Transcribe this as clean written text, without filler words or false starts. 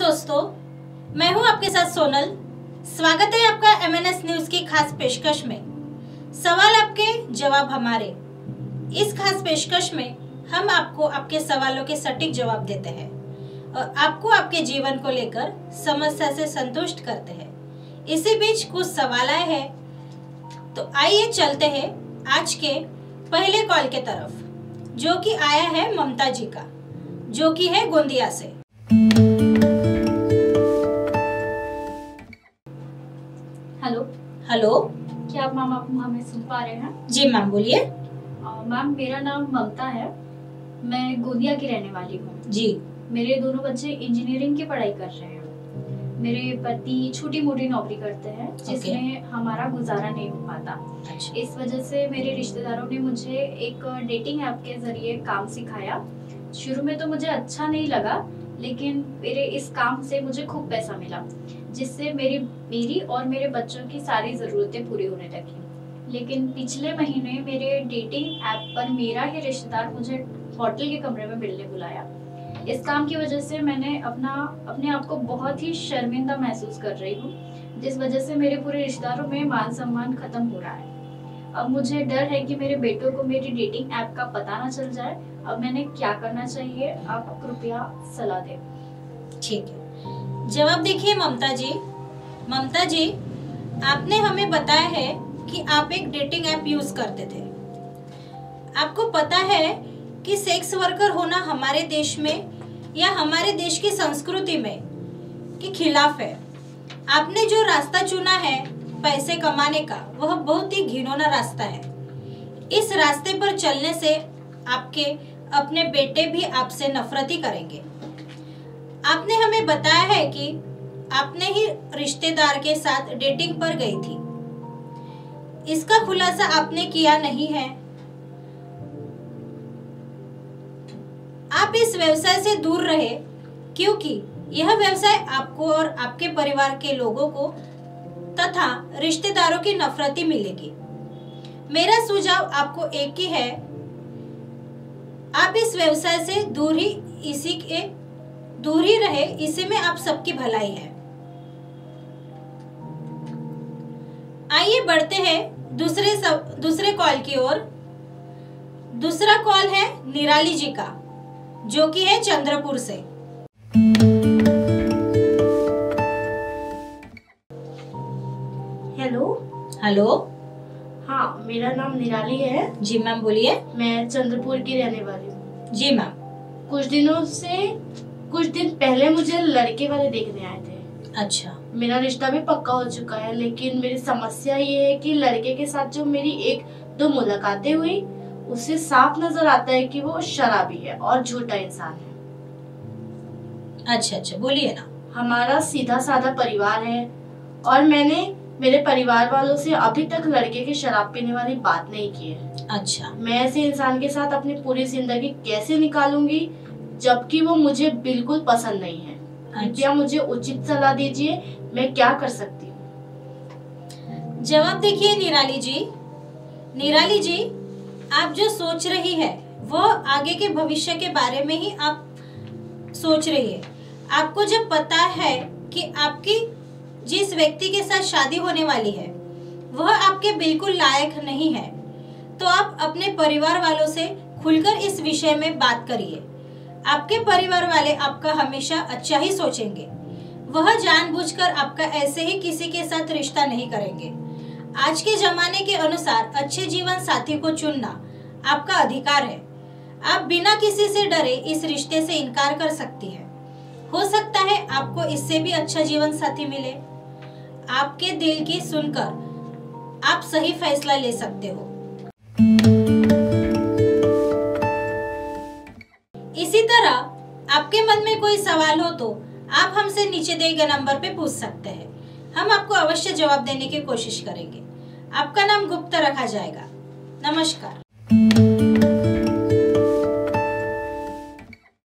दोस्तों, मैं हूं आपके साथ सोनल। स्वागत है आपका MNS न्यूज की खास पेशकश में। सवाल आपके जवाब हमारे। इस खास पेशकश में हम आपको आपके सवालों के सटीक जवाब देते हैं और आपको आपके जीवन को लेकर समस्या से संतुष्ट करते हैं। इसी बीच कुछ सवाल आए हैं, तो आइए चलते हैं आज के पहले कॉल के तरफ, जो कि आया है ममता जी का, जो कि है गोंदिया से। हेलो, क्या मैम आप हमें सुन पा रहे हैं? जी मैम, बोलिए। मैम, मेरा नाम ममता है। मैं गोंदिया की रहने वाली हूँ जी। मेरे दोनों बच्चे इंजीनियरिंग की पढ़ाई कर रहे हैं। मेरे पति छोटी मोटी नौकरी करते हैं, जिसमें हमारा गुजारा नहीं हो पाता। अच्छा। इस वजह से मेरे रिश्तेदारों ने मुझे एक डेटिंग ऐप के जरिए काम सिखाया। शुरू में तो मुझे अच्छा नहीं लगा, लेकिन मेरे इस काम से मुझे खूब पैसा मिला, जिससे मेरी और मेरे बच्चों की सारी ज़रूरतें पूरी होने लगी। लेकिन पिछले महीने मेरे डेटिंग ऐप पर मेरा ही रिश्तेदार मुझे होटल के कमरे में मिलने बुलाया। इस काम की वजह से मैंने अपने आप को बहुत ही शर्मिंदा महसूस कर रही हूँ, जिस वजह से मेरे पूरे रिश्तेदारों में मान सम्मान खत्म हो रहा है। अब मुझे डर है कि मेरे बेटों को मेरी डेटिंग ऐप का पता ना चल जाए। अब मैंने क्या करना चाहिए, आप कृपया सलाह दें। ठीक है, जवाब देखिए ममता जी। ममता जी, आपने हमें बताया है कि आप एक डेटिंग ऐप यूज करते थे। आपको पता है कि सेक्स वर्कर होना हमारे देश में या हमारे देश की संस्कृति में के खिलाफ है। आपने जो रास्ता चुना है पैसे कमाने का, वह बहुत ही घिनौना रास्ता है। इस रास्ते पर चलने से आपके अपने बेटे भी आपसे नफरत ही करेंगे। आपने हमें बताया है कि आपने ही रिश्तेदार के साथ डेटिंग पर गई थी। इसका खुलासा आपने किया नहीं है। आप इस व्यवसाय से दूर रहे, क्योंकि यह व्यवसाय आपको और आपके परिवार के लोगों को तथा रिश्तेदारों की नफरत ही मिलेगी। मेरा सुझाव आपको एक ही है, आप इस व्यवसाय से दूर ही रहे। इसी में आप सबकी भलाई है। आइए बढ़ते हैं दूसरे कॉल की ओर। दूसरा कॉल है निराली जी का, जो कि है चंद्रपुर से। हेलो। हाँ, मेरा नाम निराली है। जी मैम, बोलिए। मैं चंद्रपुर की रहने वाली हूँ। जी मैम। कुछ दिन पहले मुझे लड़के वाले देखने आए थे। अच्छा। मेरा रिश्ता भी पक्का हो चुका है, लेकिन मेरी समस्या ये है कि लड़के के साथ जो मेरी एक दो मुलाकातें हुई, उससे साफ नजर आता है कि वो शराबी है और झूठा इंसान है। अच्छा, बोलिए ना। हमारा सीधा साधा परिवार है और मैंने मेरे परिवार वालों से अभी तक लड़के के शराब पीने वाली बात नहीं की है। अच्छा। मैं ऐसे इंसान के साथ अपनी पूरी जिंदगी कैसे निकालूंगी, जबकि वो मुझे बिल्कुल पसंद नहीं है। कृपया मुझे उचित सलाह दीजिए, मैं क्या कर सकती हूँ? जवाब देखिए निराली जी, आप जो सोच रही है वो आगे के भविष्य के बारे में ही आप सोच रही है। आपको जब पता है कि आपकी जिस व्यक्ति के साथ शादी होने वाली है वह आपके बिल्कुल लायक नहीं है, तो आप अपने परिवार वालों से खुलकर इस विषय में बात करिए। आपके परिवार वाले आपका हमेशा अच्छा ही सोचेंगे। वह जानबूझकर आपका ऐसे ही किसी के साथ रिश्ता नहीं करेंगे। आज के जमाने के अनुसार अच्छे जीवन साथी को चुनना आपका अधिकार है। आप बिना किसी से डरे इस रिश्ते से इनकार कर सकती है। हो सकता है आपको इससे भी अच्छा जीवन साथी मिले। आपके दिल की सुनकर आप सही फैसला ले सकते हो। इसी तरह आपके मन में कोई सवाल हो तो आप हमसे नीचे दिए गए नंबर पे पूछ सकते हैं। हम आपको अवश्य जवाब देने की कोशिश करेंगे। आपका नाम गुप्त रखा जाएगा। नमस्कार।